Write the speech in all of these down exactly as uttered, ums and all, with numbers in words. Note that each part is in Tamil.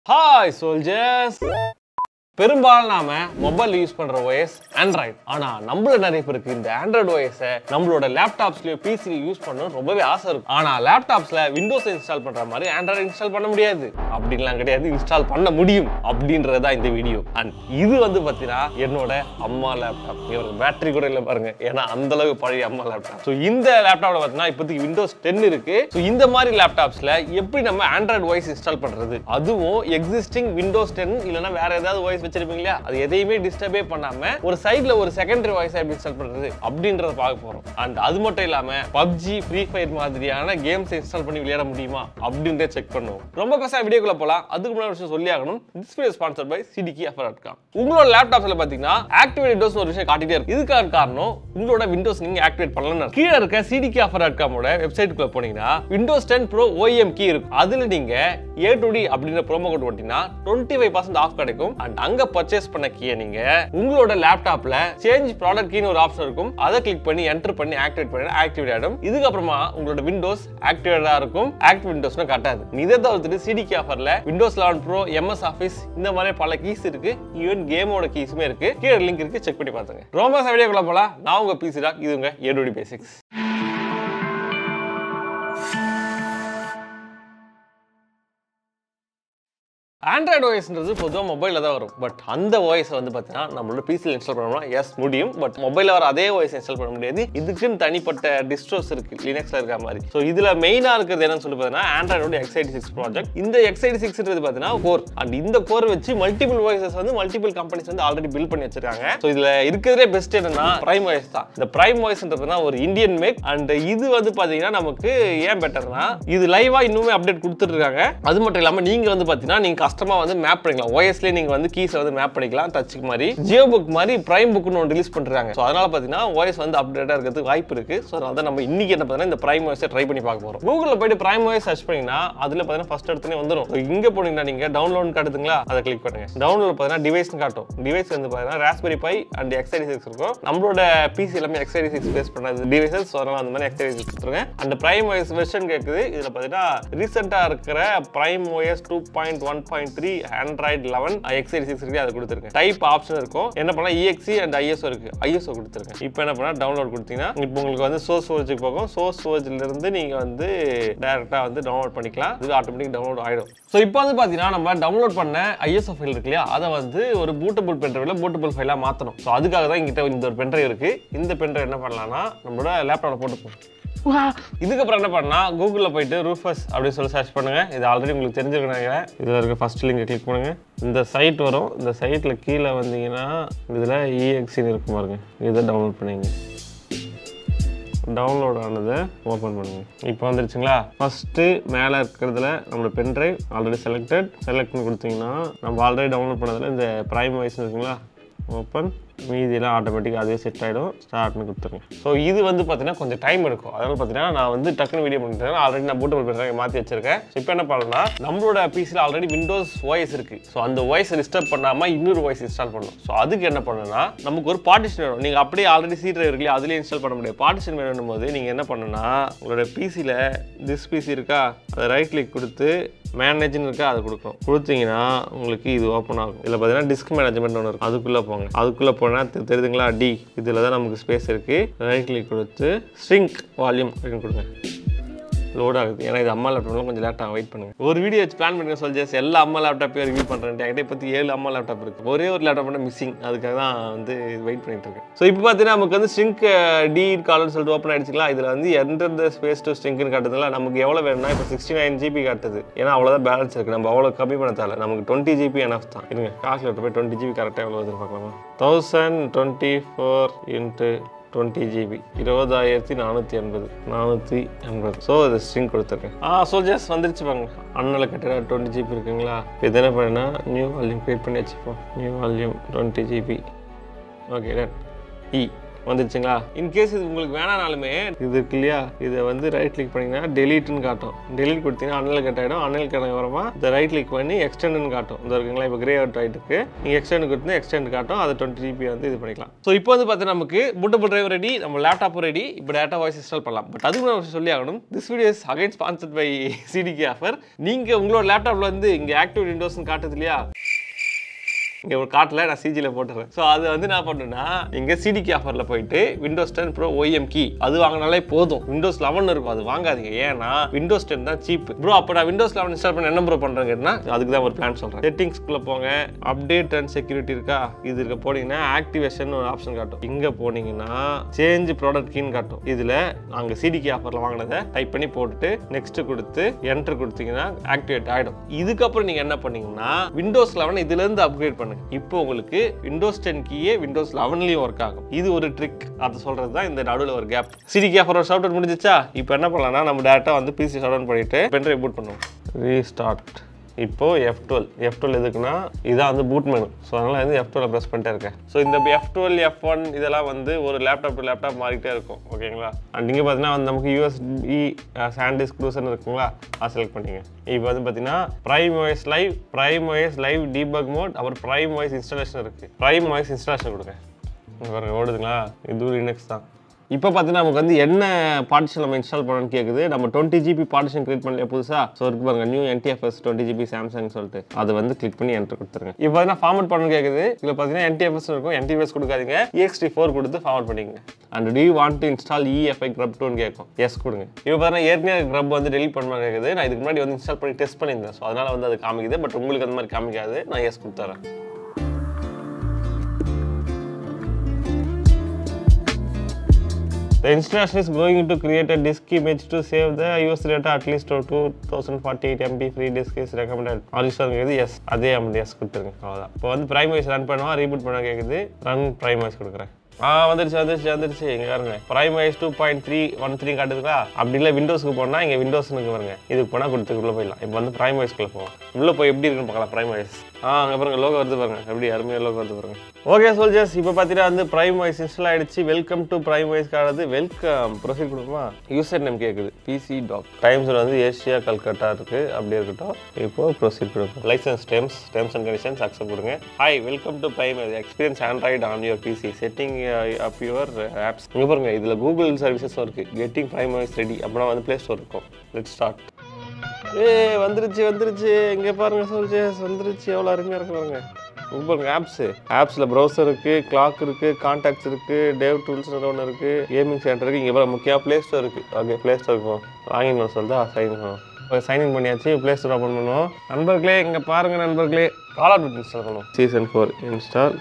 Hi soldiers! பெரும்பாலும் நாம மொபைல் யூஸ் பண்ற ஓஎஸ் ஆண்ட்ராய்டு. ஆனா நம்மள நிறைய பேருக்கு இந்த ஆண்ட்ராய்டு ஓஎஸ் நம்மளோட லேப்டாப்ஸ்லயோ பிசில யூஸ் பண்ணனும் ரொம்பவே ஆசை இருக்கும். ஆனா லேப்டாப்ஸ்ல விண்டோஸ் இன்ஸ்டால் பண்ற மாதிரி ஆண்ட்ராய்டு இன்ஸ்டால் பண்ண முடியாது. அப்படிலாம் கிடையாது, இன்ஸ்டால் பண்ண முடியும் அப்படின்றது தான் இந்த வீடியோ. அண்ட் இது வந்து பாத்தீங்கன்னா என்னோட அம்மா லேப்டாப். இவருக்கு பேட்டரி கூட இல்ல பாருங்க, ஏன்னா அந்த அளவுக்கு பழைய அம்மா லேப்டாப். ஸோ இந்த லேப்டாப்ல பாத்தீங்கன்னா இப்போதைக்கு விண்டோஸ் டென் இருக்கு. ஸோ இந்த மாதிரி லேப்டாப்ஸ்ல எப்படி நம்ம ஆண்ட்ராய்டு ஓஎஸ் இன்ஸ்டால் பண்றது, அதுவும் எக்ஸிஸ்டிங் விண்டோஸ் டென் இல்லைன்னா வேற ஏதாவது ஓஎஸ் வச்சிருப்பீங்களா, அது எதையுமே டிஸ்டர்பே பண்ணாம ஒரு சைடுல ஒரு செகண்டரி வாய்ஸ் எப்படி இன்ஸ்டால் பண்றது அப்படின்றத பார்க்க போறோம். அண்ட் அது மட்டும் இல்லாம பப்ஜி, ஃப்ரீ ஃபயர் மாதிரியான கேம்ஸ் இன்ஸ்டால் பண்ணி விளையாட முடியுமா அப்படின்றத செக் பண்ணுவோம். ரொம்ப பெருசா வீடியோக்குள்ள போலாம். அதுக்கு முன்னாடி விஷயம் சொல்லி ஆகணும், this video sponsored by C D K offer dot com. உங்களோட லேப்டாப்ஸ்ல பாத்தீங்கன்னா ஆக்டிவேட் விண்டோஸ் ஒரு விஷயம் காட்டிட்டே இருக்கு. இதுக்கான காரணம் உங்களோட விண்டோஸ் நீங்க ஆக்டிவேட் பண்ணலன்னு. கீழ இருக்க C D K offer dot com ஓட வெப்சைட்டுக்குள்ள போனீங்கன்னா Windows ten pro O E M key இருக்கு. அதுல நீங்க A two D அப்படிங்கற ப்ரோமோ கோட் போட்டீங்கன்னா twenty-five percent ஆஃப் கிடைக்கும். அண்ட் அங்க பர்ச்சேஸ் பண்ண கீயை நீங்க உங்களோட லேப்டாப்ல சேஞ்ச் ப்ராடக்ட் கீன்னு ஒரு ஆப்ஷன் இருக்கும். அதை கிளிக் பண்ணி என்டர் பண்ணி ஆக்டிவேட் பண்ணி ஆக்டிவேட் ஆகும். இதுக்கு அப்புறமா உங்களோட விண்டோஸ் ஆக்டிவேட்டா இருக்கும். ஆக்டிவ் விண்டோஸ்னு காட்டாது. இதை தவிர்த்துட்டு C D K ஆஃபர்ல Windows eleven pro, M S Office இந்த மாதிரி பல கீஸ் இருக்கு. ஈவன் கேமோட கீஸுமே இருக்கு. கீழே லிங்க் இருக்கு, செக் பண்ணி பாத்துங்க. ரொம்ப வீடியோக்குள்ள போலாம். நான் உங்க பிசி டாக், இது உங்க A two D basics. Android ஓஎஸ்ன்றது பொதுவாக மொபைலில் தான் வரும். பட் அந்த ஓஎஸ் வந்து பார்த்தீங்கன்னா நம்மளோட பிசியில் இன்ஸ்டால் பண்ணோம்னா எஸ் முடியும். பட் மொபைலில் வர அதே ஓஎஸ் இன்ஸ்டால் பண்ண முடியாது. இதுக்குன்னு தனிப்பட்ட டிஸ்ட்ரோஸ் இருக்கு, லினக்ஸில் இருக்க மாதிரி. ஸோ இதில் மெயினாக இருக்கிறது என்னன்னு சொல்லி பார்த்தீங்கன்னா ஆண்ட்ராய்டோட X eighty-six ப்ராஜெக்ட். இந்த X eighty-sixன்றது பார்த்தீங்கன்னா கோர். அண்ட் இந்த கோர் வச்சு மல்டிபிள் ஓஎஸ் வந்து மல்டிபிள் கம்பெனிஸ் வந்து ஆல்ரெடி பில்ட் பண்ணி வச்சிருக்காங்க. ஸோ இதில் இருக்கிறதே பெஸ்ட் என்னன்னா பிரைம் ஓஎஸ் தான். இந்த பிரைம் ஓஎஸ்ன்றதுனா ஒரு இந்தியன் மேக். அண்ட் இது வந்து பார்த்தீங்கன்னா நமக்கு ஏன் பெட்டர்னா இது லைவா இன்னுமே அப்டேட் கொடுத்துட்டு இருக்காங்க. அது மட்டும் இல்லாமல் நீங்க வந்து பார்த்தீங்கன்னா நீங்க கஸ்டமா வந்து மேப் பண்ணிக்கலாம். ஓஎஸ்லயே நீங்க வந்து கீஸ் வந்து மேப் பண்ணிக்கலாம். டச்சுக்கு மாதிரி ஜியோ புக் மாதிரி பிரைம் புக்னு ஒன்று ரிலீஸ் பண்றாங்க. ஸோ அதனால பார்த்தீங்கன்னா ஓஎஸ் வந்து அப்டேட்டா இருக்கிறதுக்கு வாய்ப்பு இருக்கு. ஸோ அதை நம்ம இன்னைக்கு என்ன பார்த்தீங்கன்னா இந்த பிரைம் ஓஎஸ் ட்ரை பண்ணி பார்க்க போறோம். கூகுளில் போயிட்டு பிரைம் ஓஎஸ் சர்ச் பண்ணீங்கன்னா அதுல பார்த்தீங்கன்னா ஃபர்ஸ்ட் எடுத்துனே வந்துடும். இங்க போனீங்கன்னா நீங்க டவுன்லோட் காட்டுதுங்களா, அதை கிளிக் பண்ணுங்க. டவுன்லோட் பார்த்தீங்கன்னா டிவைஸ் காட்டும். டிவைஸ் வந்து பார்த்தீங்கன்னா raspberry by and X eighty-six இருக்கும். நம்மளோட பிசி எல்லாமே X eighty-six பேஸ் பண்ணது டிவைசஸ். ஸோ அதனால அந்த மாதிரி X eighty-six கொடுத்துருங்க. அந்த பிரைம் ஓஎஸ் வெர்ஷன் கேட்குது. இதுல பார்த்தீங்கன்னா ரீசெண்டா இருக்கிற prime OS two point one point three Android eleven X eighty-six இருக்கு, அதை கொடுத்துருக்கேன். டைப் ஆப்ஷன் இருக்கும். என்ன பண்ணலாம், E X E and I S O இருக்கு. I S O கொடுத்துருக்கேன். இப்போ என்ன பண்ணா டவுன்லோட் கொடுத்தீங்கன்னா இப்போ உங்களுக்கு வந்து சோர்ஸ் ஸ்டோரேஜ்க்கு போகும். சோர்ஸ் ஸ்டோரேஜ்ல இருந்து நீங்க வந்து டைரக்டா வந்து டவுன்லோட் பண்ணிக்கலாம். இது ஆட்டோமேட்டிக் டவுன்லோட் ஆயிடும். ஸோ இப்போ வந்து பாத்தீங்கன்னா நம்ம டவுன்லோட் பண்ண I S O ஃபைல் இருக்கு இல்லையா, அதை வந்து ஒரு பூட்டபிள் பென்ட்ரைவ்ல பூட்டபிள் ஃபைலா மாத்தணும். ஸோ அதுக்காக தான் என்கிட்ட இந்த ஒரு பென்ட்ரைவ் இருக்கு. இந்த பென்ட்ரைவ் என்ன பண்ணலாம்னா நம்மளோட லேப்டாப்ல போட்டுப்போம். இதுக்கப்புறம் என்ன பண்ணா கூகுள்ல போயிட்டு ரூஃபஸ் அப்படின்னு சொல்லி சர்ச் பண்ணுங்க. இது ஆல்ரெடி உங்களுக்கு தெரிஞ்சுக்கணுங்க. இதுல இருக்க ஃபர்ஸ்ட் லிங்க் கிளிக் பண்ணுங்க. இந்த சைட் வரும். இந்த சைட்ல கீழே வந்தீங்கன்னா இதுல E X E இருக்கு பாருங்க, இதை டவுன்லோட் பண்ணுங்க. டவுன்லோட் ஆனதை ஓப்பன் பண்ணுங்க. இப்போ வந்துருச்சுங்களா. ஃபர்ஸ்ட் மேலே இருக்கிறதுல நம்மளோட பென்ட்ரைவ் ஆல்ரெடி செலக்டட் செலக்ட்னு கொடுத்தீங்கன்னா நம்ம ஆல்ரெடி டவுன்லோட் பண்ணதில் இந்த பிரைம் வாய்ஸ் இருக்குங்களா, ஓப்பன். மீதியெல்லாம் ஆட்டோமேட்டிக்காக அதே செட் ஆகிடும். ஸ்டார்ட்னு கொடுத்துருங்க. ஸோ இது வந்து பார்த்தீங்கன்னா கொஞ்சம் டைம் எடுக்கும். அதனால பார்த்தீங்கன்னா நான் வந்து டக்குனு வீடியோ பண்ணிட்டேன். ஆல்ரெடி நான் பூட்டபிள் பென்ட்ரைவ் மாற்றி வச்சிருக்கேன். ஸோ இப்போ என்ன பண்ணலாம், நம்மளோட பிசியில் ஆல்ரெடி விண்டோஸ் ஓஎஸ் இருக்கு. ஸோ அந்த ஓஎஸ் டிஸ்டர்ப் பண்ணாமல் இன்னொரு ஓஎஸ் இன்ஸ்டால் பண்ணணும். ஸோ அதுக்கு என்ன பண்ணணும்னா நமக்கு ஒரு பார்ட்டிஷன் வேணும். நீங்கள் அப்படியே ஆல்ரெடி சி டிரைவ் இருக்குல்லையா, அதுலேயே இன்ஸ்டால் பண்ண முடியாது. பார்ட்டிஷன் வேணும் போது நீங்கள் என்ன பண்ணணும்னா உங்களோட பிசியில் திஸ் பிசி இருக்கா, அதை ரைட் கிளிக் கொடுத்து மேனேஜ்னு இருக்கா, அதை கொடுக்கணும். கொடுத்தீங்கன்னா உங்களுக்கு இது ஓப்பன் ஆகும். இதில் பார்த்தீங்கன்னா டிஸ்க் மேனேஜ்மெண்ட் ஒன்று இருக்கும். அதுக்குள்ளே போங்க. அதுக்குள்ளே போனால் தெரியுதுங்களா, டி இதில் தான் நமக்கு ஸ்பேஸ் இருக்குது. ரைட் கிளிக் கொடுத்து ஸ்ட்ரிங்க் வால்யூம் அப்படின்னு கொடுங்க. லோட் ஆகுது. ஏன்னா இது அம்மா லேப்டாப்லாம் கொஞ்சம் லேட்டாக வெயிட் பண்ணுங்க. ஒரு வீடியோ வச்சு பிளான் பண்ணுங்க. சொல்லிச்சு எல்லா அம்மா லேப்டாப்பையும் ரிவ்யூ பண்ணுறேன். என்கிட்ட பற்றி ஏழு அம்மா லேப்டாப் இருக்குது. ஒரே ஒரு லேப்டாப் மட்டும் மிஸ்ஸிங். அதுக்காக தான் வந்து வெயிட் பண்ணிட்டு இருக்கேன். ஸோ இப்போ பார்த்தீங்கன்னா நமக்கு வந்து ஸ்ட்ரிங்க் டி கால்னு சொல்லிட்டு ஓப்பன் ஆயிடுச்சுங்களா. இதில் வந்து எந்த ஸ்பேஸ் டு ஸ்ட்ரிங்க்னு காட்டுதுல, நமக்கு எவ்வளோ வேணும்னா இப்போ சிக்ஸ்டி நைன் ஜிபி காட்டுது. ஏன்னா அவ்வளோதான் பேலன்ஸ் இருக்குது. நம்ம அவ்வளோ கம்மி பண்ண தேவை. நமக்கு டுவெண்ட்டி ஜிபி எனஃப் தான். இருங்க கால்குலேட்டர் போய் டுவெண்ட்டி ஜிபி கரெக்டாக எவ்வளோ வருதுன்னு பார்க்கலாமா. Thousand twenty four into twenty GB இருபதாயிரத்தி நானூற்றி எண்பது நானூற்றி எண்பது. ஸோ இது ஸ்ட்ரிங் கொடுத்துருக்கேன். ஆ சோல்ஜர்ஸ் வந்துருச்சு பாருங்க. அண்ணல கட்டிட டுவெண்ட்டி ஜிபி இருக்குங்களா. இது என்ன பண்ணா நியூ வால்யூம் கிரியேட் பண்ணி வச்சுப்போம். New volume twenty GB. Okay done. இ வந்துருச்சுங்களா? இன்கேஸ் இது உங்களுக்கு வேணானாலுமே இது இருக்கு இல்லையா, இதை வந்து ரைட் கிளிக் பண்ணிங்கன்னா டெலீட்னு காட்டும். டெலீட் கொடுத்தீங்கன்னா அனல் கட் ஆகிடும். அனல் கட் அப்புறமா இதை ரைட் கிளிக் பண்ணி எக்ஸ்டெண்டுன்னு காட்டும். இந்த இருக்குங்களா, இப்போ கிரே அவுட் ஆகிட்டுருக்கு. நீங்கள் எக்ஸ்டெண்ட் கொடுத்து எக்ஸ்டெண்ட் காட்டும். அதை டுவெண்ட்டி ஜிபி வந்து இது பண்ணிக்கலாம். ஸோ இப்போ வந்து பார்த்தீங்கன்னா நமக்கு பூட்டபிள் டிரைவர் ரெடி, நம்ம லேப்டாப்பும் ரெடி. இப்போ டேட்டா வாய்ஸ் இன்ஸ்டால் பண்ணலாம். பட் அதுக்கு நான் சொல்லி ஆகணும், this video is again sponsored by CDK offer. நீங்கள் உங்களோட லேப்டாப்பில் வந்து இங்கே ஆக்டிவ் விண்டோஸ்ன்னு காட்டுது இல்லையா, இங்கே ஒரு காட்டில் நான் சிஜியில் போட்டுறேன். ஸோ அது வந்து நான் பண்ணுன்னா, இங்கே சிடிகே ஆஃபரில் போயிட்டு Windows ten pro OEM key அது வாங்கினாலே போதும். விண்டோஸ் லெவன் இருக்கும், அது வாங்காதீங்க. ஏன்னா விண்டோஸ் டென் தான் சீப் ப்ரோ. அப்போ நான் விண்டோஸ் லெவன் இன்ஸ்டால் பண்ண என்ன ப்ரோ பண்ணுறேன்னா, அதுக்கு தான் ஒரு பிளான் சொல்கிறேன். செட்டிங்ஸ்குள்ளே போங்க, அப்டேட் அண்ட் செக்யூரிட்டி இருக்கா, இது இருக்க போனீங்கன்னா ஆக்டிவேஷன் ஒரு ஆப்ஷன் காட்டும். இங்கே போனீங்கன்னா சேஞ்ச் ப்ராடக்ட் கீன்னு காட்டும். இதில் நாங்கள் சிடிகே ஆஃபரில் வாங்கினதை டைப் பண்ணி போட்டுட்டு நெக்ஸ்ட் கொடுத்து என்ட்ரு கொடுத்தீங்கன்னா ஆக்டிவேட் ஆகிடும். இதுக்கப்புறம் நீங்கள் என்ன பண்ணீங்கன்னா விண்டோஸ் லெவன் இதுலேருந்து அப்கிரேட் பண்ணுங்க. இப்போ உங்களுக்கு விண்டோஸ் டென் கீயே விண்டோஸ் லெவன்லயும் ஒர்க் ஆகும். இது ஒரு ட்ரிக், அது சொல்றது தான் இந்த நடுவில் ஒரு gap. CDK offer shout out முடிஞ்சிச்சா? இப்போ என்ன பண்ணலாம்னா, நம்ம டேரக்டா வந்து பிசி ஷட் டவுன் பண்ணிட்டு பென்ட்ரைவ் பூட் பண்ணுவோம். ரீஸ்டார்ட். இப்போ எஃப் டுவெல் எஃப் டுவெல் எதுக்குன்னா இதான் வந்து பூட் மெனு. ஸோ அதனால வந்து எஃப் டுவெல் ப்ரெஸ் பண்ணிட்டே இருக்கேன். ஸோ இந்த எஃப் டுவெல் எஃப் ஒன் இதெல்லாம் வந்து ஒரு லேப்டாப் டு லேப்டாப் மாறிட்டே இருக்கும். ஓகேங்களா? அண்ட் நீங்கள் பார்த்தீங்கன்னா வந்து நமக்கு யூஎஸ்பி சாண்டிஸ்க் க்ரூசர்னு இருக்குங்களா, அதை செலக்ட் பண்ணிங்க. இப்போ வந்து பார்த்தீங்கன்னா prime OS live, prime OS live debug mode, அப்புறம் பிரைம் ஓஎஸ் இன்ஸ்டாலேஷன் இருக்குது. பிரைம் ஓஎஸ் இன்ஸ்டாலேஷன் கொடுங்க. இங்கே பாருங்க ஓடுதுங்களா, இது லினக்ஸ் தான். இப்போ பார்த்தீங்கன்னா நமக்கு வந்து என்ன பார்ட்டிஷன் நம்ம இன்ஸ்டால் பண்ணணும்னு கேட்குது. நம்ம டுவெண்ட்டி ஜிபி பார்ட்டிஷன் கிரியேட் பண்ணல புதுசாக. ஸோ இருக்கு பாருங்க new NTFS twenty GB Samsung சொல்லிட்டு அதை வந்து கிளிக் பண்ணி என்ட்ரு கொடுத்துருங்க. இப்போ பார்த்தீங்கன்னா ஃபார்மட் பண்ணணும்னு கேட்குது. இதில் பார்த்தீங்கன்னா என்டிஎஃப்எஸ் இருக்கும், என்டிஎஃப்எஸ் கொடுக்காதீங்க, இஎக்ஸ்டி ஃபோர் கொடுத்து ஃபார்மட் பண்ணிக்கங்க. And do you want to install EFI grub டூன்னு கேட்கும். எஸ் கொடுங்க. இப்போ பார்த்தீங்கன்னா ஏற்கனவே கிரப் வந்து டெலிட் பண்ண கேட்குது. நான் இதுக்கு முன்னாடி வந்து இன்ஸ்டால் பண்ணி டெஸ்ட் பண்ணியிருந்தேன். ஸோ அதனால வந்து அது காமிக்குது. பட் உங்களுக்கு அந்த மாதிரி காமிக்காது. நான் எஸ் கொடுத்துறேன். The installation is going to create a disk image to save the user data at least to two thousand forty-eight M B free disk is recommended. All yes. அதே அமௌண்ட் எஸ் கொடுத்துருங்க. அவ்வளோதான். இப்போ வந்து பிரைம் வாய்ஸ் ரன் பண்ணுவோம், ரீபூட் பண்ண கேட்குது. ரன் பிரைம் வாய்ஸ் கொடுக்குறேன். ஆ வந்துருச்சு வந்துருச்சு வந்துருச்சு. இங்கே பாருங்க prime OS two point three one three காட்டுதுங்களா. அப்படி இல்லை விண்டோஸ்க்கு போனால் இங்கே விண்டோஸ்னுக்கு பாருங்க, இதுக்கு போனால் கொடுத்துக்குள்ளே போயிடலாம். இப்போ வந்து பிரைம் வாய்ஸ்க்குள்ளே போவோம். உள்ளே போய் எப்படி இருக்குன்னு பார்க்கலாம். பிரைம் வாய்ஸ் ஆ அங்கே பாருங்க லோகோ வருது பாருங்க, எப்படி அருமையாக லோகோ வருது பாருங்க. ஓகே சோல்ஜர்ஸ், இப்போ பார்த்தீங்கன்னா வந்து பிரைம் வாய்ஸ் இன்ஸ்டால் ஆகிடுச்சு. வெல்கம் டு பிரைம் வாய்ஸ் காட்டுது. வெல்கம் ப்ரொசீட் கொடுக்குமா. யூசர் நேம் கேட்குது பிசி டாக். டைம் ஜோன் வந்து ஏஷியா கல்கட்டா இருக்குது, அப்படியே இருக்கட்டும். இப்போ ப்ரொசீட் கொடுக்கும். License terms terms and conditions accept கொடுங்க. Hi welcome to prime experience Android on your PC setting up your apps. இங்கே பாருங்க இதில் கூகுள் சர்வீசஸும் இருக்குது. கெட்டிங் பிரைம் வாய்ஸ் ரெடி அப்படின்னா வந்து ப்ளே ஸ்டோர் இருக்கும். Let's start. ஏ வந்துருச்சு வந்துருச்சு. இங்கே பாருங்க சோல்ஜர்ஸ் வந்துருச்சு. எவ்வளோ அருமையாக இருக்கு பாருங்க. இங்கே பாருங்க ஆப்ஸு ஆப்ஸில் ப்ரௌசர் இருக்குது, கிளாக் இருக்குது, கான்டாக்ட்ஸ் இருக்குது, டேவ் டூல்ஸ்னு ஒன்று இருக்குது, கேமிங் சென்டர் இருக்குது. இங்கே பாருங்க முக்கியமாக ப்ளே ஸ்டோர் இருக்குது. ஓகே ப்ளே ஸ்டோர் இருக்கும். லாகின் பண்ண சொல்லுதா, சைன் பண்ணுவோம். இப்போ சைன்இன் பண்ணியாச்சு. ப்ளே ஸ்டோர் ஓப்பன் பண்ணுவோம். நண்பர்களே இங்கே பாருங்கள் நண்பர்களே, கால் ஆஃப் டியூட்டி இன்ஸ்டால் பண்ணுவோம். Season four install.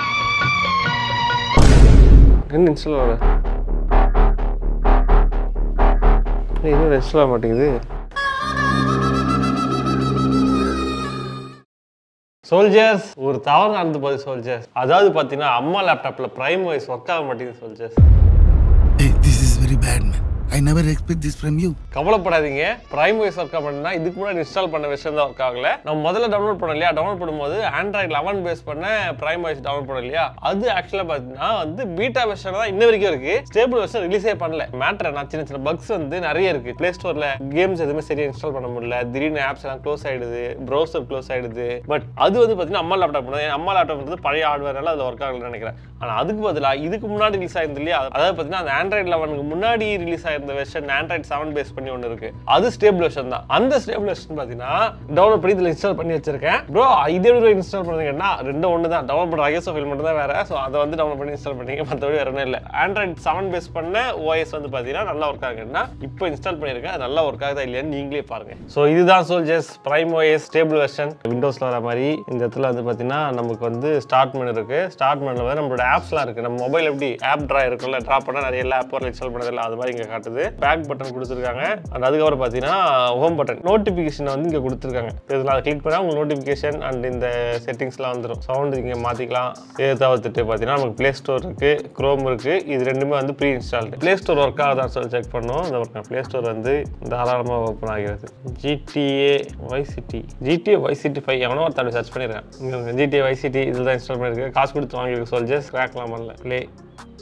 என்ன இன்ஸ்டால் ஆகல, இன்னும் இன்ஸ்டால் ஆக மாட்டேங்குது. சோல்ஜர்ஸ் ஒரு தவறு நடந்து போகுது சோல்ஜர்ஸ். அதாவது பார்த்தீங்கன்னா அம்மா லேப்டாப்பில் பிரைம் வாய்ஸ் ஒர்க் ஆக மாட்டேங்குது soldiers. This is very bad man. I never expect this from you. கவலைப்படாதீங்க. பிரைம் வாய்ஸ் ஒர்க் ஆகணும்னா இதுக்கு முன்னாடி இன்ஸ்டால் பண்ண விஷயம் தான் ஒர்க் ஆகல. நம்ம முதல்ல டவுன்லோட் பண்ணோம் இல்லையா, டவுன்லோட் பண்ணும்போது ஆண்ட்ராய்டு லெவன் பேஸ் பண்ண பிரைம் வாய்ஸ் டவுன்லோட் பண்ணோம் இல்லையா, அது ஆக்சுவலாக பார்த்தீங்கன்னா வந்து பீட்டா வெர்ஷன் தான் இன்ன வரைக்கும் இருக்கு. ஸ்டேபிள் வெர்ஷன் ரிலீஸே பண்ணல. மேட்டர் நான் சின்ன சின்ன பக்ஸ் வந்து நிறைய இருக்கு. பிளே ஸ்டோர்ல கேம்ஸ் எதுவுமே சரியா இன்ஸ்டால் பண்ண முடியல. திடீர்னு ஆப்ஸ் எல்லாம் க்ளோஸ் ஆயிடுது, ப்ரௌசர் க்ளோஸ் ஆயிடுது. பட் அது வந்து பார்த்தீங்கன்னா அம்மா லேப்டாப் பண்ணது. அம்மா லேப்டாப் வந்து பழைய ஹார்ட்வேர்னால அது ஒர்க் ஆகலன்னு நினைக்கிறேன். ஆனால் அதுக்கு பதிலாக இதுக்கு முன்னாடி ரிலீஸ் ஆயிருந்தது இல்லையா, அதாவது பார்த்தீங்கன்னா அந்த ஆண்ட்ராய்டு லெவனுக்கு முன்னாடி ரிலீஸ் ஆயிருந்த வெர்ஷன் ஆண்ட்ராய்டு செவன் பேஸ் பண்ணி ஒன்று இருக்கு. அது ஸ்டேபிள் வெர்ஷன் தான். அந்த ஸ்டேபிள் வெர்ஷன் பார்த்தீங்கன்னா டவுன்லோட் பண்ணி இதில் இன்ஸ்டால் பண்ணி வச்சிருக்கேன். ப்ரோ இதே எப்படி இன்ஸ்டால் பண்ணுறீங்கன்னா ரெண்டும் ஒன்று தான். டவுன்லோட் பண்ணுற ஐஎஸ்ஓ ஃபைல் மட்டும் தான் வேற. ஸோ அதை வந்து டவுன்லோட் பண்ணி இன்ஸ்டால் பண்ணிங்க, மற்றபடி வேற ஒன்றும் இல்லை. ஆண்ட்ராய்டு செவன் பேஸ் பண்ண ஓஎஸ் வந்து பார்த்தீங்கன்னா நல்லா ஒர்க் ஆகுதுன்னா இப்போ இன்ஸ்டால் பண்ணியிருக்கேன். அது நல்லா ஒர்க் ஆகுதா இல்லையான்னு நீங்களே பாருங்க. ஸோ இதுதான் soldiers prime OS stable version. விண்டோஸில் வர மாதிரி இந்த இடத்துல வந்து பார்த்தீங்கன்னா நமக்கு வந்து ஸ்டார்ட் மெனு இருக்கு. ஸ்டார்ட் மெனுல வந்து நம்மளோட ஆப்ஸ்லாம் இருக்கு. நம்ம மொபைல் எப்படி ஆப் ட்ரா இருக்குல்ல, ட்ரா பண்ணால் நிறைய எல்லா ஆப் இன்ஸ்டால் பண்ணதில்லை, அது மாதிரி இங்கே காட்டுது. பேக் பட்டன் கொடுத்துருக்காங்க. அண்ட் அதுக்கப்புறம் பார்த்தீங்கன்னா ஹோம் பட்டன் நோட்டிஃபிகேஷன் வந்து இங்கே கொடுத்துருக்காங்க. இதில் அதை கிளிக் பண்ணால் உங்களுக்கு நோட்டிஃபிகேஷன் அண்ட் இந்த செட்டிங்ஸ்லாம் வந்துடும். சவுண்ட் இங்கே மாற்றிக்கலாம். இதை தவிர்த்துட்டு பார்த்தீங்கன்னா நமக்கு ப்ளே ஸ்டோர் இருக்குது, க்ரோம் இருக்குது. இது ரெண்டுமே வந்து pre installed. Play store work ஆகுதான்னு சொல்லி செக் பண்ணுவோம். இந்த ஒர்க் ப்ளே ஸ்டோர் வந்து தாராளமாக ஓப்பன் ஆகிறது. GTA Vice City GTA Vice City five எவனோ ஒரு தடவை சர்ச் பண்ணியிருக்கேன். இங்கே ஜிடிஏ வைசிட்டி இதில் தான் இன்ஸ்டால் பண்ணியிருக்கேன். காசு கொடுத்து வாங்கியிருக்கு. சோல்ஜர்ஸ் கிராக்லாம் பண்ணல. ப்ளே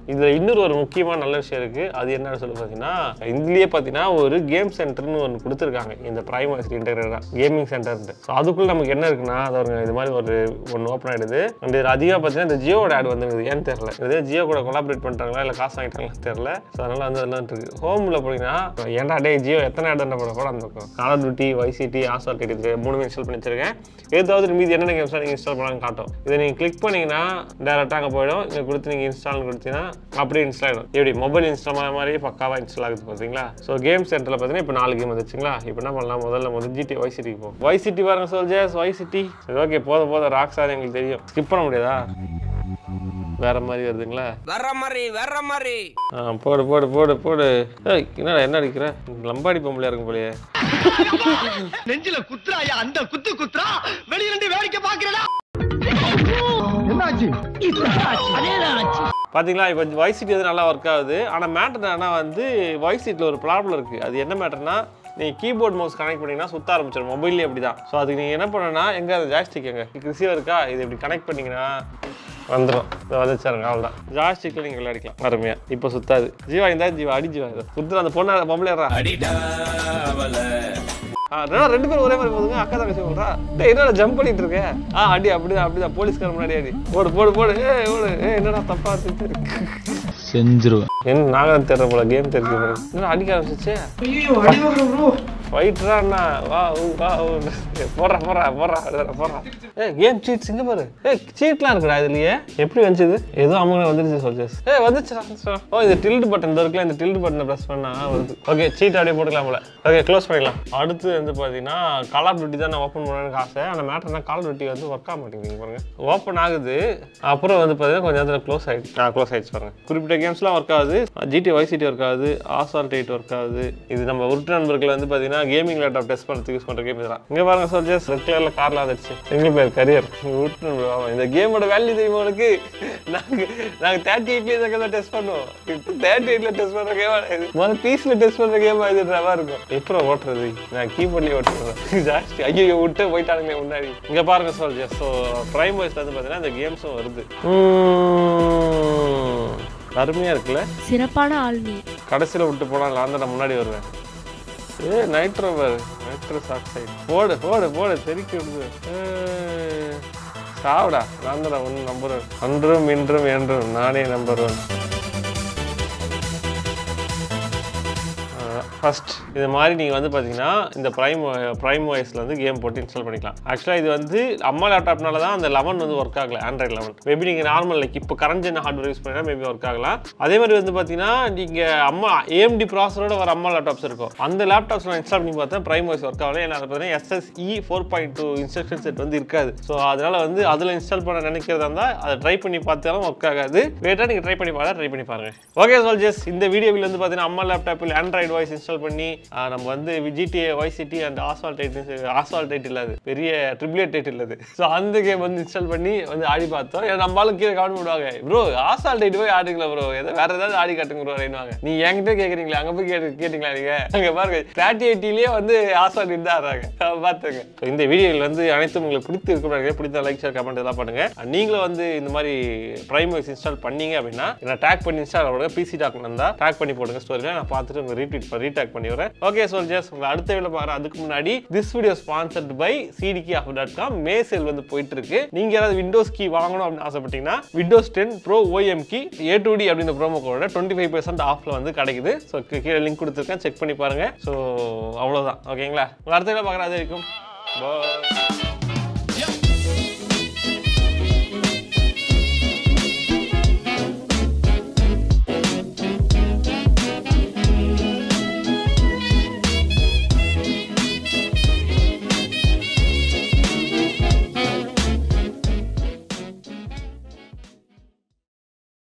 இதுல இன்னொரு ஒரு முக்கியமான நல்ல விஷயம் இருக்கு. அது என்னன்னு சொல்லி பாத்தீங்கன்னா இதுலயே பாத்தீங்கன்னா ஒரு கேம் சென்டர்னு ஒன்று கொடுத்துருக்காங்க. இந்த பிரைம் ஓஎஸ் இன்டெகிரேட்டடா கேமிங் சென்டர். ஸோ அதுக்குள்ள நமக்கு என்ன இருக்குன்னா அது இது மாதிரி ஒரு ஒன்று ஓப்பன் ஆயிடுது. அண்ட் இது அதிகமாக பார்த்தீங்கன்னா இந்த ஜியோட ஆட் வந்துருக்குது. ஏன்னு தெரியல, இதே ஜியோ கூட கொலாபரேட் பண்ணுறாங்களா இல்லை காசு வாங்கிட்டாங்களா தெரியல. ஸோ அதனால வந்து அதெல்லாம் இருக்கு. ஹோமில் போனீங்கன்னா ஏன்டா டே ஜியோ எத்தனை ஆட் என்ன பண்ண கூட அந்த கால் ஆஃப் டியூட்டி, வைசிடி, ஆசால்ட் இது மூணுமே இன்ஸ்டால் பண்ணி வச்சிருக்கேன். ஏதாவது மீதி என்னென்ன கேம்ஸ் நீங்கள் இன்ஸ்டால் பண்ணலாம்னு காட்டும். இதை நீங்கள் கிளிக் பண்ணீங்கன்னா டேரெக்டாக அங்கே போயிடும். இங்கே கொடுத்து நீங்கள் இன்ஸ்டால்னு கொடுத்தீங்கன்னா அப்படியே இன்ஸ்டால் ஆகிடும். எப்படி மொபைல் இன்ஸ்டால் மாதிரி பக்காவாக இன்ஸ்டால் ஆகுது பார்த்தீங்களா. ஸோ கேம் சென்டரில் பார்த்தீங்கன்னா இப்போ நாலு கேம் வந்துச்சுங்களா. இப்போ என்ன பண்ணலாம், முதல்ல முதல் ஜிடி வைசிட்டிக்கு போகும். வைசிட்டி பாருங்க சோல்ஜர்ஸ், வைசிட்டி. ஓகே போத போத ராக் சார் எங்களுக்கு தெரியும், ஸ்கிப் பண்ண முடியாதா? வேற மாதிரி வருதுங்களா, வேற மாதிரி வேற மாதிரி. ஆ போடு போடு போடு போடு. ஏய் என்னடா என்ன அடிக்கிற, லம்பாடி பொம்பளையா இருக்கும் போலயே. நெஞ்சில குத்துறாயா அந்த குத்து குத்துறா, வெளிய நின்னு வேடிக்கை பாக்குறடா. என்னாச்சு? அதேதான் ஆச்சு. பாத்தீங்களா இப்போ வைசிட்டி வந்து நல்லா ஒர்க் ஆகுது. ஆனா மேட்டர் என்னன்னா வந்து வைசிட்டில ஒரு ப்ராப்ளம் இருக்கு. அது என்ன மேட்டர்னா நீங்கள் கீபோர்ட் மவுஸ் கனெக்ட் பண்ணிங்கன்னா சுத்த ஆரம்பிச்சிடும். மொபைல்லேயே அப்படி தான். ஸோ அதுக்கு நீங்கள் என்ன பண்ணணும்னா எங்கே அது ஜாய்ஸ்டிக் எங்கே ரிசீவர் இருக்கா, இது இப்படி கனெக்ட் பண்ணிங்கன்னா வந்துடும். இதை வந்துச்சாருங்க அவ்வளோதான். ஜாய்ஸ்டிக்கில் நீங்கள் விளையாடிக்கலாம் அருமையாக. இப்போ சுத்தாது. ஜீவா இந்த ஜீவா அடி ஜீவா சுற்றுல அந்த பொண்ணு பொம்பளையா ரெண்டு பேரும் ஒரே மாதிரி போதுங்க. அக்கா தான் சொல்றா என்னடா ஜம்ப் பண்ணிட்டு இருக்கேன். ஆ அடி அப்படிதான் அப்படிதான் போலீஸ்கார முன்னாடி அடி போடு போடு போடு. ஏ ஓடு. ஏ என்னடா தப்பா இருக்கு செஞ்சிருவேன். என்ன நாங்களும் தெரியல போல கேம் தெரிஞ்சு என்ன அடிக்க ஆரம்பிச்சிச்சு. ஃபைட்டரா அண்ணா வா வா போடுறா போடுறா போடுறா போடுறா. ஏ கேம் சீட்ஸ் இங்க பாரு. ஏ சீட்லாம் இருக்குடா இதுலயே. எப்படி வந்துச்சு? ஏதோ அம்மா வந்துருச்சு சோல்ஜர்ஸ். ஏ வந்துச்சு. ஓ இது டில்ட் பட்டன் இந்த இருக்குல்ல, இந்த டில்ட் பட்டனை பிரஸ் பண்ணா வருது. ஓகே சீட் அப்படியே போட்டுக்கலாம் போல. ஓகே க்ளோஸ் பண்ணிடலாம். அடுத்து வந்து பார்த்தீங்கன்னா கால் ஆஃப் டியூட்டி தான் நான் ஓப்பன் பண்ணணும்னு ஆசை. ஆனால் மேட்டர்னா கால் ஆஃப் டியூட்டி வந்து ஒர்க் ஆக மாட்டேங்குது பாருங்க. ஓப்பன் ஆகுது அப்புறம் வந்து பார்த்தீங்கன்னா கொஞ்சம் நேரத்தில் க்ளோஸ் ஆகிடுச்சு. ஆ க்ளோஸ் ஆகிடுச்சு பாருங்க. குறிப்பிட்ட கேம்ஸ்லாம் ஒர்க் ஆகுது. ஜிடி வைசிட்டி ஒர்க் ஆகுது. ஆசால்ட் எயிட் ஒர்க் ஆகுது. இது நம்ம உருட்டு நண்பர்கள் வந்து பார்த்தீங்கன்னா கேமிங் லேப்டாப் டெஸ்ட் பண்ணுறதுக்கு யூஸ் பண்ணுற கேம் இதெல்லாம். இங்கே பாருங்க சோல்ஜர்ஸ் ரெட் கலரில் காரில் வந்துடுச்சு. சிங்கிள் பிளேயர் கரியர் உருட்டு நண்பர்கள். இந்த கேமோட வேல்யூ தெரியுமா உனக்கு? நாங்கள் நாங்கள் தேர்ட்டி எயிட்லேயே இந்த கேம் டெஸ்ட் பண்ணுவோம். இப்போ தேர்ட்டி எயிட்டில் டெஸ்ட் பண்ணுற கேம் இது முதல்ல பீஸில் டெஸ்ட் பண்ணுற கேம் இது நல்லா இருக்கும். எப்பறம் ஓட்டுறது நான் கீபோர்ட்லேயே ஓட்டுறேன் ஜாஸ்தி. ஐயோ விட்டு போயிட்டானுங்களே முன்னாடி. இங்கே பாருங்க சோல்ஜர்ஸ். ஸோ பிரைம் வாய்ஸ்ல வந்து பார்த்தீங்கன்னா இந்த கேம்ஸும் வருது. அருமையா இருக்குல்ல, சிறப்பான ஆள் நீ. கடைசியில் விட்டு போனா நான் தான் முன்னாடி வருவேன். ஏ நைட்ரோ பாரு, நைட்ரஸ் ஆக்சைடு போடு போடு போடு தெறிக்கி விடுது. சாவுடா நான் தான் ஒன்று நம்பர் ஒன். அன்றும் இன்றும் என்றும் நானே நம்பர் ஒன். ஃபர்ஸ்ட் இது மாதிரி நீங்கள் வந்து பார்த்தீங்கன்னா இந்த ப்ரைம் ப்ரைம் வாய்ஸில் வந்து கேம் போட்டு இன்ஸ்டால் பண்ணிக்கலாம். ஆக்சுவலாக இது வந்து அம்மா லேப்டாப்னால தான் அந்த லெவன் வந்து ஒர்க் ஆகலை. ஆண்ட்ராய்டு லெவன் மேபி நீங்கள் நார்மல் லைக் இப்போ கரண்ட் ஜென் ஹார்ட்வேர் யூஸ் பண்ணினா மேபி ஒர்க் ஆகலாம். அதே மாதிரி வந்து பார்த்தீங்கன்னா நீங்கள் அம்மா ஏஎம்டி ப்ராசரோட வர அம்மா லேப்டாப்ஸ் இருக்கும். அந்த லேப்டாப்ஸ் நான் இன்ஸ்டால் பண்ணி பார்த்தேன் ப்ரைம் வாய்ஸ் ஒர்க் ஆகலை. ஏன்னா அதை பார்த்தீங்கன்னா SSE four point two instruction set வந்து இருக்காது. ஸோ அதனால் வந்து அதில் இன்ஸ்டால் பண்ண நினைக்கிறதா இருந்தால் அதை ட்ரை பண்ணி பார்த்தாலும் ஒர்க் ஆகாது. வேட்டாக நீங்கள் ட்ரை பண்ணி பார்த்தா ட்ரை பண்ணி பாருங்கள். ஓகே சோல்ஜர்ஸ், இந்த வீடியோவில் வந்து பார்த்தீங்கன்னா அம்மா லேப்டாப்பில் ஆண்ட்ராய்டு வாய்ஸ் இன்ஸ்டால் பண்ணி நம்ம வந்து GTA Vice City and Asphalt eight Asphalt eight இல்லாது பெரிய ட்ரிபிள் எயிட் எயிட் இல்லாது. ஸோ அந்த கேம் வந்து இன்ஸ்டால் பண்ணி வந்து ஆடி பார்த்தோம். நம்மளும் கீழே கமெண்ட் பண்ணுவாங்க ப்ரோ ஆஸ்வால்ட் எயிட் போய் ஆடுங்களா ப்ரோ, எதை வேற ஏதாவது ஆடி காட்டுங்க ப்ரோ அப்படின்வாங்க. நீ என்கிட்ட கேட்குறீங்களா, அங்கே போய் கேட்டு கேட்டீங்களா நீங்க? அங்கே பாருங்க தேர்ட்டி எயிட்டிலேயே வந்து ஆஸ்வால்ட் எயிட் தான் ஆடுறாங்க பார்த்துங்க. இந்த வீடியோவில் வந்து அனைத்தும் உங்களுக்கு பிடித்து இருக்கும். பிடித்த லைக் ஷேர் கமெண்ட் எல்லாம் பண்ணுங்க. நீங்களும் வந்து இந்த மாதிரி பிரைம் வாய்ஸ் இன்ஸ்டால் பண்ணீங்க அப்படின்னா நான் டேக் பண்ணி இன்ஸ்டால் பண்ணுங்க. பிசி டாக் இருந்தா டேக் பண்ணி போடுங்க ஸ்டோரியில். நான் பார்த்துட்டு உங்களுக்கு ரீட்வீட் பண்ணி ரீடாக் பண்ணி வரேன். ஓகே சோல்ஜர்ஸ், உங்களை அடுத்த வீடியோல பார்க்குறேன். அதுக்கு முன்னாடி this video sponsored by cdkey off dot com. May sale வந்து போயிட்டு இருக்கு. நீங்க யாராவது விண்டோஸ் கீ வாங்கணும் அப்படின்னு ஆசைப்பட்டீங்கன்னா Windows ten pro OEM key A two D அப்படின்ற promo code twenty five percent ஆஃப்ல வந்து கிடைக்குது. ஸோ கீழே லிங்க் கொடுத்துருக்கேன், செக் பண்ணி பாருங்க. ஸோ அவ்வளோதான் ஓகேங்களா. உங்களை அடுத்த வீடியோ பார்க்குறேன். அது வரைக்கும் பாய்.